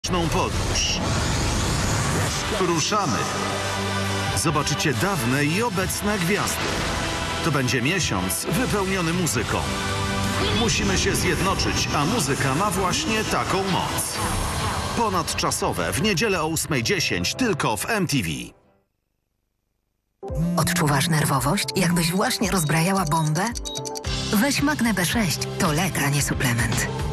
Podróż. Ruszamy. Zobaczycie dawne i obecne gwiazdy. To będzie miesiąc wypełniony muzyką. Musimy się zjednoczyć, a muzyka ma właśnie taką moc. Ponadczasowe w niedzielę o 8:10 tylko w MTV. Odczuwasz nerwowość, jakbyś właśnie rozbrajała bombę? Weź Magnę B6, to lek, a nie suplement.